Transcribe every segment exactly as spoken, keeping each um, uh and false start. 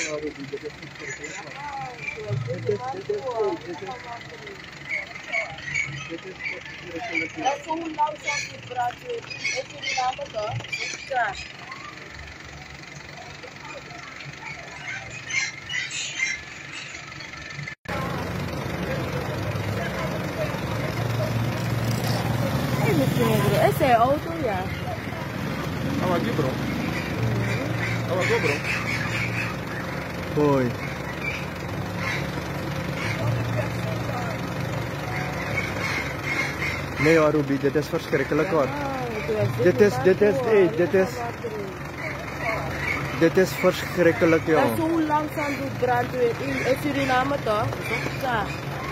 É só um lado só de prato. Esse lado só. Tá. Esse é auto ya. Tava aqui, bro. Tava aqui, bro. Foi. Nee hoor, Ruby, dit is verschrikkelijk hoor. Dit is, dit is, hey, dit is... Dit is verschrikkelijk joh. Dat is zo langzaam doet brandweer in Suriname toch? Ja.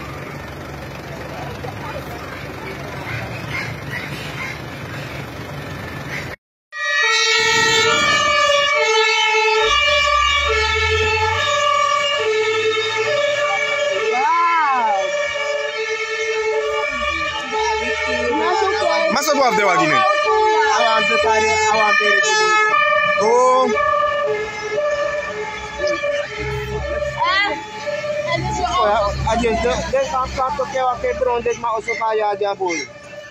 Masa buat dewa gini. Awam sekali, awam dari sini. Oh. Aja, dia sampai tu kewa ke drone dia mau supaya dia boleh.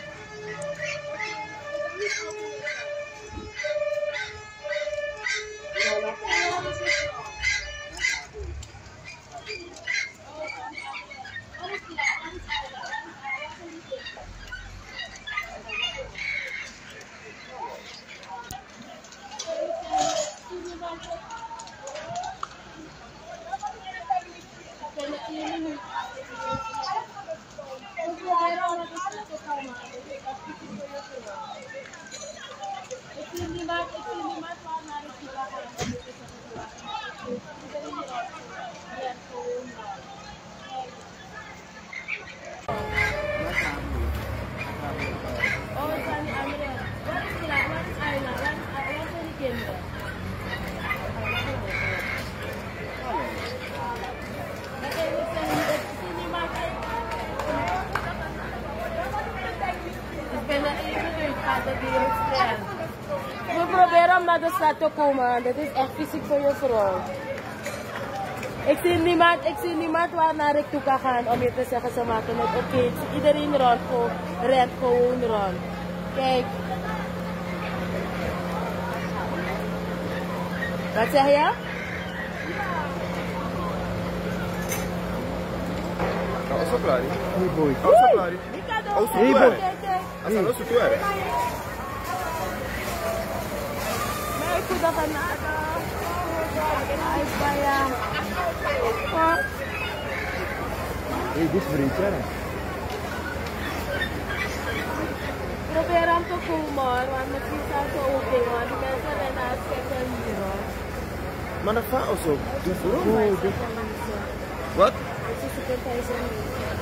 We proberen om naar de stad te komen. Dat is echt fysiek voor je vrouw. Ik zie niemand, ik zie niemand waar naar ik toe kan gaan om je te zeggen ze maken het oké. Okay. Iedereen rond, gewoon, rent gewoon rond. Kijk. Wat zeg je? Não, eu sou claro. Ui, boy. Eu sou claro. Eu sou Ui, claro. boy. Essa não sou claro. May kuda ka na ata. Ay, baya. Hey, dit is vriendje. Proberam te komen, want misschien zijn ze ook in, want die mensen rennen als gekken hier. Maar dat gaat ook zo. Goed. Wat? Het is een